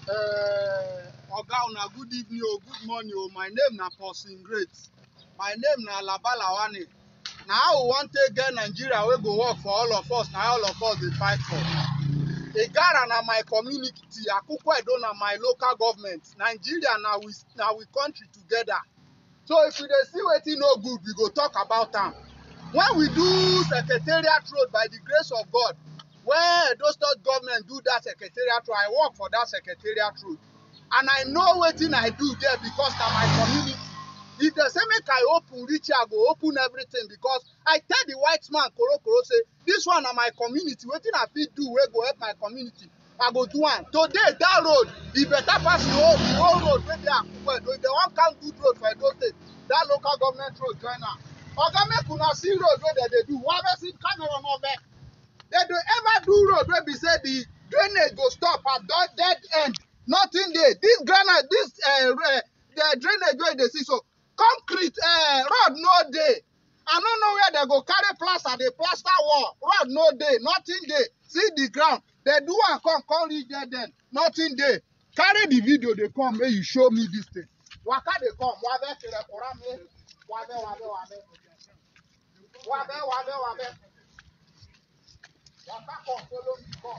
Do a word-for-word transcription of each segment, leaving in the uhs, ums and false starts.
Uh, Oga, una good evening or good morning. Oh, my name na Paulson Great. My name na Labalawani. Now we want to get Nigeria we go work for all of us. Now all of us they fight for. Igara na my community, Akukwa Edo na my local government. Nigeria now we now we country together. So if we dey see wetin no good, we go talk about them. When we do Secretariat Road by the grace of God, when Edo State government do that Secretariat Road, I work for that Secretariat Road. And I know wetin I do there because na my community. If they say make I open reach here, I go open everything because I tell the white man Koro Koro say, this one na my community. Wetin I fit do wey go help my community, I go do am. Today that road, e better pass the whole the whole road wey dey Akukwa Edo. If they wan count good road for Edo State, that local government road join am. Oga, make una see road wey dem dey do. One person camera no back. They don't ever do road where we say the drainage go stop at that dead end. Nothing there. This granite, this uh, uh, the drainage where they see so concrete uh, road no day. I don't know where they go carry plaster, the plaster wall. Road no day, nothing there. See the ground. They do and come, come reach there then. Nothing there. Carry the video, they come, may you show me this thing. Waka they come. Wabe kere korame. Wabe, wabe, wabe. Wabe, wabe, wabe. Waka come, follow me, come.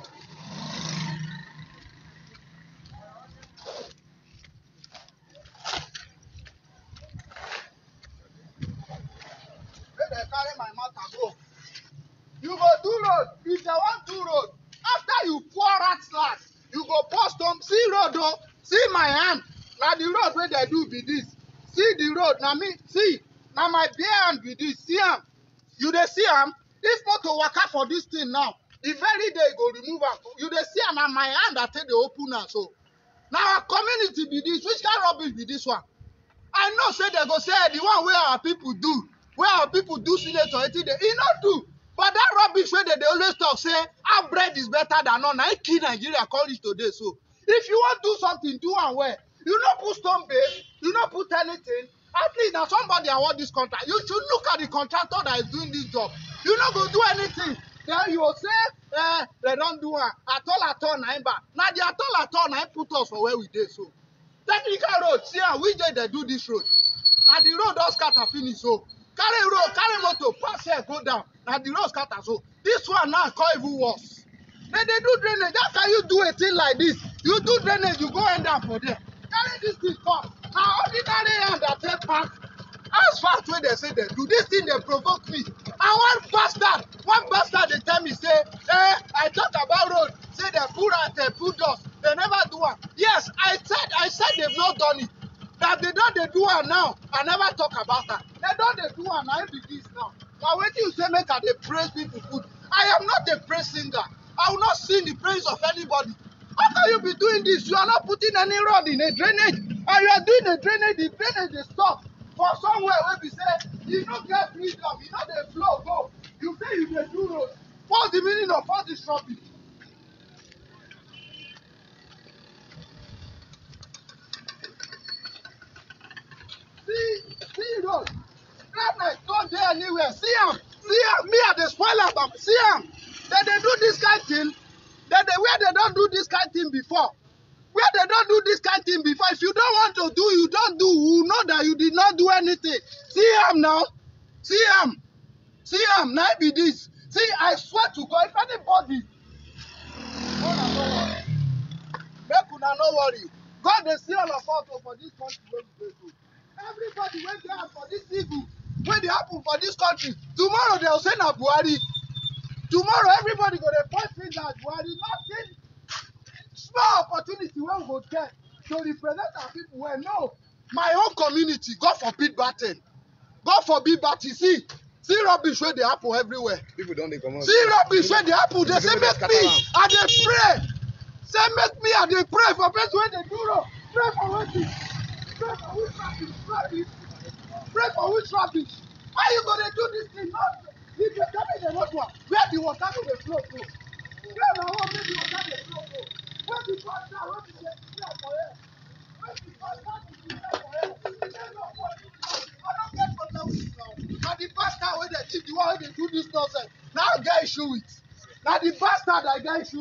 They carry my matter go. You go do road. If they want do road, after you pour rat slash, you go post them. See road though. See my hand. Now the road where they do be this. See the road. Now me see. Now my bare hand be this. See am. You they see am. If motor waka for this thing now, the very day go remove am. You they see am. Now my hand I take the open now. So now our community be this. Which kind of rubbish be this one? I know say they go say the one where our people do, where our people do senator, it they not do. But that rubbish where they, they always talk say our bread is better than none. I kill Nigeria call it today. So if you want to do something, do and where. You not put stone base, you not put anything. At least now somebody award this contract. You should look at the contractor that is doing this job. You not go do anything. Then you will say, eh, they don't do it. At all at all, nine back. Now the at all at all, nine put us for where we did so. Technical road, see how we just they do this road. And the road does scatter finish so. Carry road, carry motor, pass here, go down. Now the road scatter so. This one now call even worse. Then they do drainage. How can you do a thing like this? You do drainage, you go end up for there. Carry this thing come. Now ordinary hand that take pass. As far as when they say they do this thing, they provoke me. And one bastard, one bastard they tell me say, eh, I talk about road. Say they put out, they put dust. They never do it. Yes, I said, I said they've not done it. That they don't they do it now. I never talk about that. They don't they do it now. It be this now. Now when you say make I they praise people food, I am not a praise singer. I will not sing the praise of anybody. How can you be doing this? You are not putting any road in a drainage. And you are doing a drainage, the drainage is stop. For somewhere where we say, you don't get freedom, you know the flow go. You say you can do road. What's the meaning of all this rubbish? See, see road. Granite don't there anywhere. See am. See am. Me at the spoiler bomb. See am. Then they do this kind of thing. Then they where they don't do this kind of thing before. Where they don't do this kind of thing before. If you don't want to do, you don't do. You know that you did not do anything. See am now. See am. See am. Now be this. See, I swear to God, if anybody, make una no worry. God they see all of us for this country where we go to. Everybody went there for this evil. When they happen for this country, tomorrow they'll say na Buhari. Tomorrow everybody go to point finger at Buhari. Nothing. Small opportunity when we go get to represent our people. Well, no. My own community, God forbid bad thing. God forbid bad thing. See, see rubbish where they happen everywhere. People don't they come out. See rubbish where they happen. They say make me, and they pray. Say make me, and they pray for place where they do wrong. Pray for what thing. Pray for which rubbish. Rubbish. Pray for which rubbish. Why you gonna do this thing? Not if you tell me the not one. Where the water go the flow go. Where the water make the water the flow go. Where the water, where the water for air. Where the water is there for air. I don't get water with now. Now the bastard where they keep the one where they do this nonsense. Now I get issue with. Now the bastard I get issue with.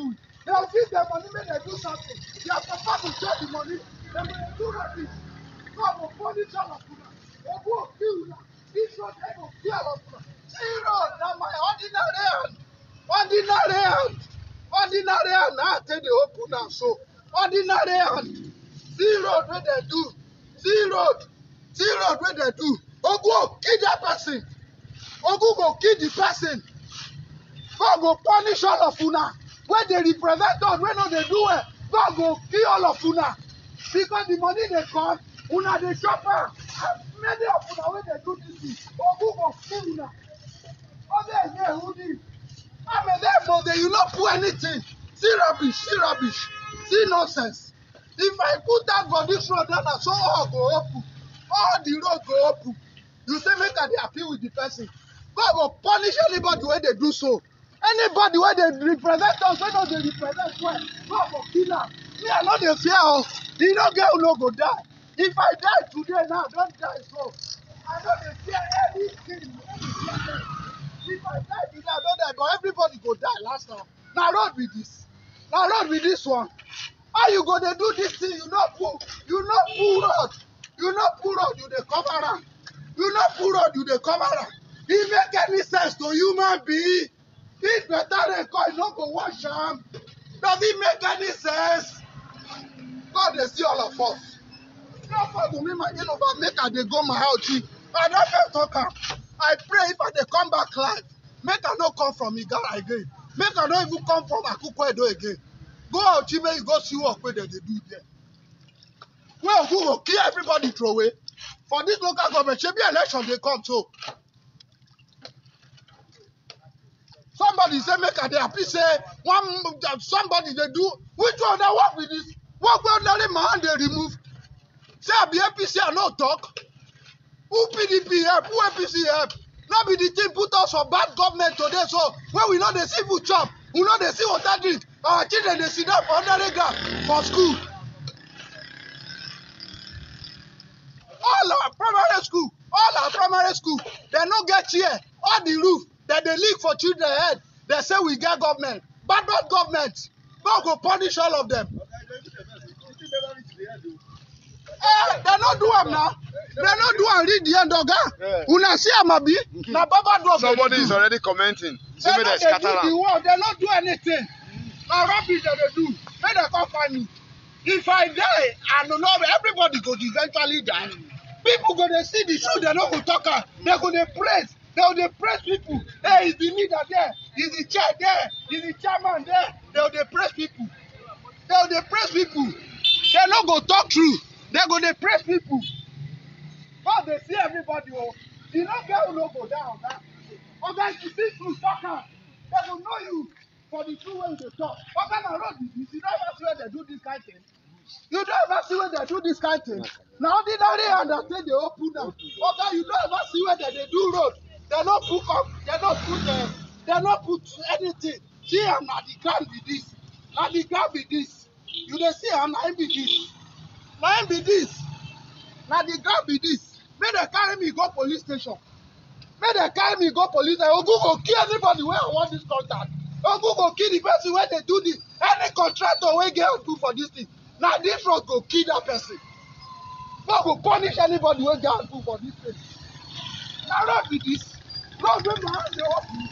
They'll give them money when they do something. Their papa will share the money. They will do rubbish. God will punish all of you. They will kill you. This one, they will kill all of you. Zero, now my ordinary hand. Ordinary hand. Ordinary hand. Now I tell the open now. So, ordinary hand. Zero, what they do. Zero. Zero, what they do. Ogu, kill that person. Ogu go kill the person. God go punish all of una. When they represent us, when no they do it, God go kill all of una. Because the money they come, una they chop am. And many of una when they do this thing, Ogu go kill una. Other here who did? I mean, therefore they you not put anything. See rubbish, see rubbish, see nonsense. If I put that for this road, then I saw all go open. All the road go open. You say make I dey happy with the person. God will punish anybody when they do so. Anybody where they represent us, when they represent well, God will kill them. Me, I know they fear us. You don't get who no go die. If I die today now, don't die so. I know they fear anything. anything. If I die today, I don't die, but everybody go die last time. Now road with this. Now road with this one. How you go to do this thing? You not pull. You not pull road. You not pull road. You the cover around. You not pull road. You the cover around. It make any sense to human being? It better than call you not go wash them. Does it make any sense? God they see all of us. No for to me my you know make I they go my house. I don't first talk am. I pray if I they come back live, make I not come from Igala again. Make I not even come from Akukwo Edo again. Go out, you may go see what they do there. Well, who will kill everybody throw away? For this local government, should be election they come to. Somebody say make a day happy say one somebody they do which one they work with this? What will let my hand they remove? Say I be A P C I no talk. Who P D P help? Who A P C help? Not be the thing put us for bad government today. So when we know they see food chop, we know they see water drink. Our children they sit down for under ground for school. All our primary school, all our primary school, they no get chair. All the roof that they leak for children head. They say we get government. Bad bad government. God go punish all of them. Eh, they not do them now. They not do and read the end of God. Una see Amabi. Na Baba do. Somebody is already commenting. They not they do the work. They not do anything. Now rubbish that they do. Make they come find me. If I die, I don't know everybody go eventually die. People go to see the show. They don't go talk. They go to praise. They will they praise people. Hey, is the leader there? Is the chair there? Is the chairman there? They will they praise people. They will they praise people. They not go talk true. They go they praise people. But they see everybody. Oh, you know, girl will not go down. Or guys, you see through talker. They will know you for the true way they talk. But then I wrote this. You don't ever see where they do this kind of thing. You don't ever see where they do this kind of thing. Now, ordinary understand they open them. Okay, you don't ever see where they, they do road. They not put up, they not put uh, they not put anything. See, I'm not the ground with this. Not the ground with this. You don't see, I'm not be this. Not be this. Not the ground with this. May they carry me go police station. May they carry me go police station. Ogu go kill anybody where I want this contract. Ogu go kill the person where they do this. Any contractor where get do for this thing. Now this road go kill that person. God go punish anybody where get do for this thing. Now road with this. Road where my hands dey open.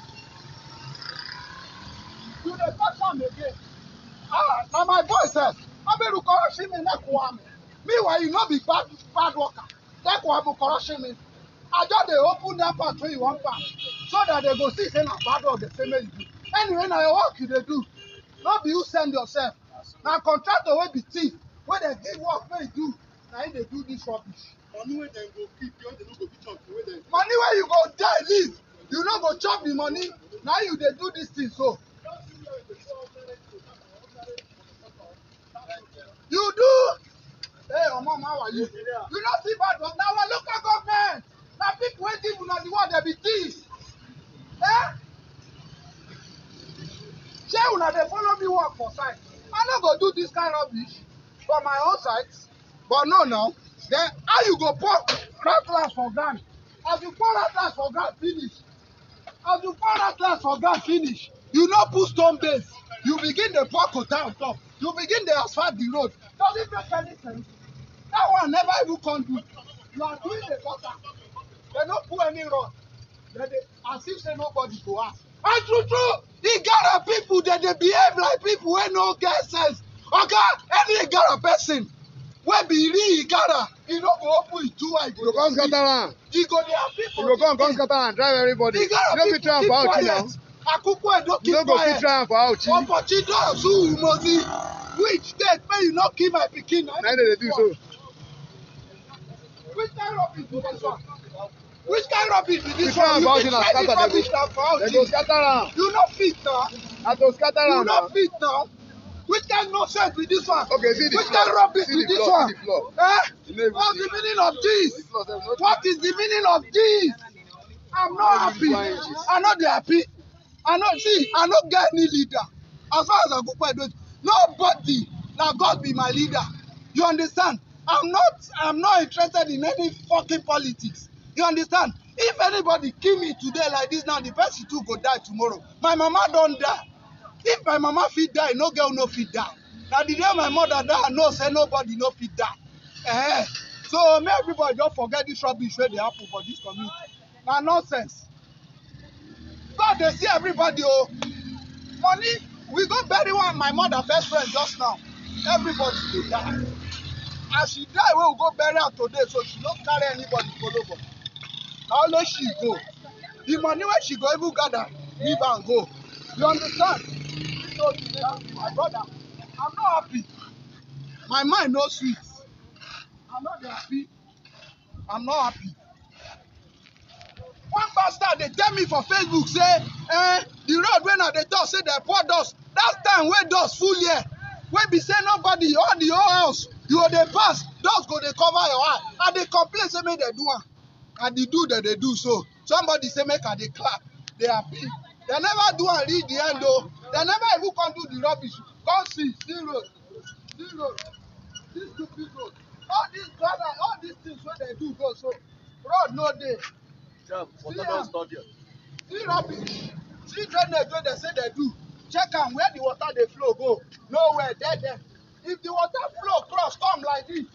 You dey touch am again. Ah, now my boy says, Aberu corruption me na kwame. Meanwhile, you no be bad bad worker. That kwame corruption me. I just dey open that part where you want pass, so that they go see say na bad work the same way you do. Anyway, na your work you dey do. No be you send yourself. Na contractor wey be thief, wey dey give work wey you do, na him dey do this rubbish. Money wey dem go keep, you no go fit chop. Money wey you go die leave, you no go chop the money. Now you dey do this thing so. You do. Hey, Omo, how are you? You not see bad work. Now our local government. Now people wey give una the word they be thieves. Eh? Shey una dey follow me work for site. I no go do this kind of rubbish for my own site. But no, no. Then how you go pour cutlass for ground? As you pour cutlass for ground finish. As you pour cutlass for ground finish, You no put stone base. You begin the pour quota on top. You begin the asphalt the road. Does it make any sense? That one never even come do. You are doing the gutter. They don't put any road. They, they, as if say nobody go ask. And true, true, the Gara people, they, they behave like people who no get sense. Okay, any Gara person, where be real Gara, he don't go open it too wide. You go come scatter am. He go there people. You go come come scatter am, drive everybody. The Gara You no fit try am for Auchi now. Akukwe don't keep You no go fit quiet. try am for Auchi. Opportunity Osu Umozi. Which state may you not kill my pikin? Na dem dey do so. Which kind of rubbish be this one? Which kind of rubbish be You this try one? am You for Auchi dey na try scatter this dem rubbish go. na for Dem go Auchi. scatter am. You no fit now. Na to scatter You am no now. fit now. Which kind nonsense be this one? Okay, see the Which floor. kind rubbish See be the this floor, one? see the floor. Eh? You no even What's see. the meaning of this? The floor sef no. What is the meaning of this? I'm not happy. I'm not happy. I not see. I not get any leader. As far as I go, quite nobody. Now God be my leader. You understand? I'm not. I'm not interested in any fucking politics. You understand? If anybody kill me today like this now, the person too go die tomorrow. My mama don't die. If my mama fit die, no girl no fit die. Now the day my mother die, I know say nobody no fit die. Eh. So may everybody just forget this rubbish where they happen for this community. Now nonsense. God they see everybody oh. Money, we go bury one my mother best friend just now. Everybody dey die. As she die, we will go bury her today, so she don't carry anybody follow her. Now only she go. The money where she go even gather, leave and go. You understand? So, my brother, I'm not happy. My mind no sweet. I'm not happy. I'm not happy. One bastard they tell me for Facebook say, eh, the road when I dey talk say they pour dust. That time where dust full here, where be say nobody all the whole house, you go dey pass, dust go dey cover your eye. And they complain say make they do am, and they do that they do so. Somebody say make I dey clap, they happy. They never do and reach the end though. They never even come do the rubbish. Come see, see road, see road, this stupid road. All these gather, all these things where they do go so. Road no dey. See am. See rubbish. See drainage wey they say they do. Check am where the water dey flow go. Nowhere, dead there. If the water flow cross come like this.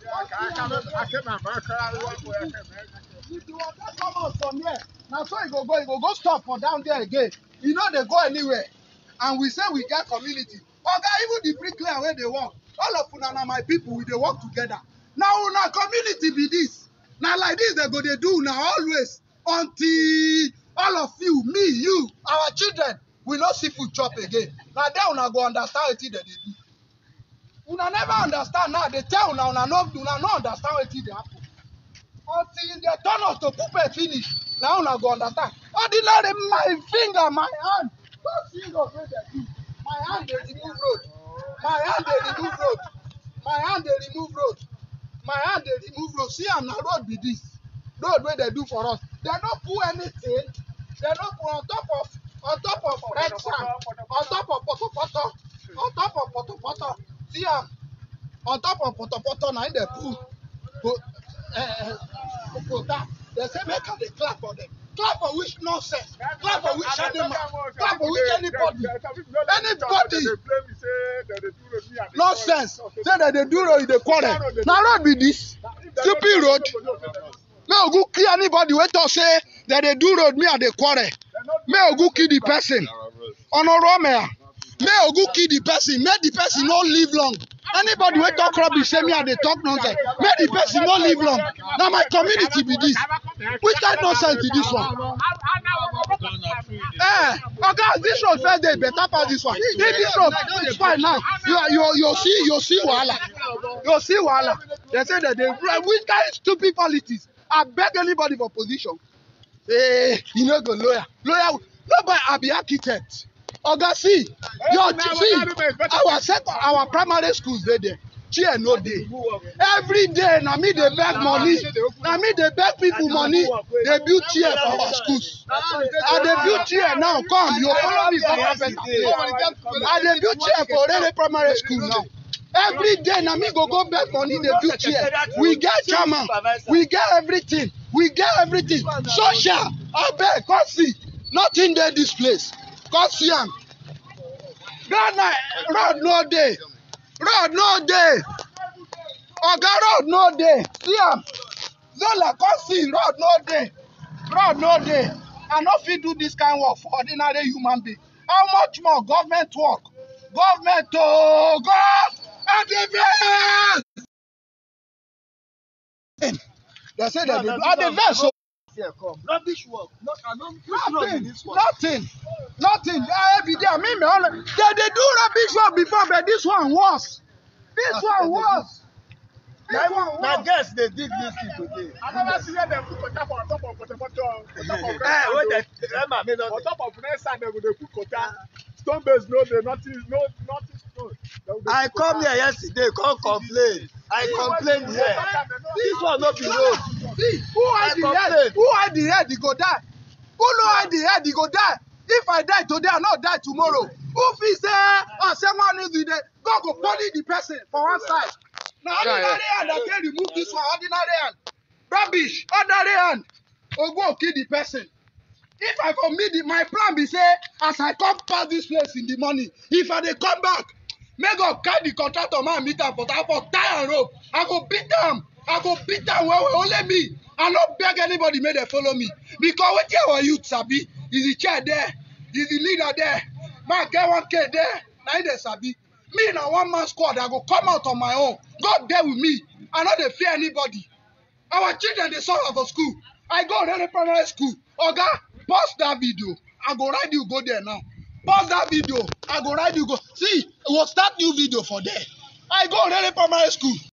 If the water come out from here, now so e go go, e go go stop for down there again. E no dey go anywhere. And we say we get community. Oga, even the bricklayer where they work, all of una na my people, we dey work together. Now una community be this. Now like this they go dey do now always until all of you, me, you, our children, we no see food chop again. Now then una go understand wetin dem dey do. Una never understand now. They tell una una no una no understand wetin dey happen. Until they turn us to puppet finish, now una go understand. Ordinary my finger, my hand, don't see road wey dey do. My hand dey remove road. My hand dey remove road. My hand dey remove road. My hand dey remove road. See am na road be this. Road wey they do for us. They no put anything. They no put on top of on top of red sand, on top of poto poto, on top of poto poto. See am on top of poto poto na im dey put go uh, quota. They say make I dey clap for them. Clap for which nonsense? Clap for which animal? Clap for which anybody? Anybody? Nonsense. Say that they do road, they quarrel. Now road be this. Stupid road. May go kill anybody. Wait to say that they do road, me and they quarrel. May go kill the person. Honorable. May go kill the person. May the person not live long. Anybody who talk rubbish, say me and they talk nonsense. May the person not live long. Now my community be this. Which kind of nonsense is this one? Eh, okay, this road first day better pass this one. If this road is fine now, you you you see you see wahala. You see wahala. They say that they which kind of stupid politics. I beg anybody for position. Eh, you know go lawyer. Lawyer, nobody I be architect. Oga, see, your see, our second, our primary schools they there. Chair no day. Every day, na me they beg money. Na me they beg people money. They build chair for our schools. And they build chair now. Come, you follow me for better. And they build chair for Rere primary school now. Every day, na me go go beg money. They build chair. We get chairman. We get everything. We get everything. Social. I beg, come see. Nothing there this place. Come see am. That night, road no dey. Road no dey. Oga road no dey. See am. Zola come see road no dey. Road no dey. I no fit do this kind work for ordinary human being. How much more government work? Government to go and the They say that No, they no, are the no, verse. Here, come. Rubbish work. Not, I don't, Nothing, this one. nothing, nothing. Uh, every day, I mean, me only, they, they do rubbish work before, but this one worse. This one worse. This one Now, worse. guess they dig this thing today. I never see them put water for on top of water bottle, on top of Eh, red wait, sand. the Emma made On us. top of red sand, they will dey put water. Stone base no dey, nothing, no, nothing stone. They will dey I put come water. here yesterday, come complain. I complain here. This one no be road. See, who hide the head? Who hide the head? He go die. Who no hide the head? He go die. If I die today, I not die tomorrow. Who fit say, oh, someone is the day? God go punish the person for one side. Now, ordinary hand, I can remove this one. Ordinary hand. Rubbish. Ordinary hand. Or go kill the person. If I for me, the, my plan be say, as I come past this place in the morning, if I dey come back, make God carry the contractor man meet am for that for tie and rope. I go beat am. I go beat am well well. Only me. I no beg anybody make dem follow me. Because wetin our youth sabi is the chair there, is the leader there. Man get one K there. Na him dey sabi. Me na one man squad. I go come out on my own. God there with me. I no dey fear anybody. Our children dey suffer for school. I go already primary school. Oga, pause that video. I go ride you go there now. Pause that video. I go ride you go. See, we'll start new video for there. I go already primary school.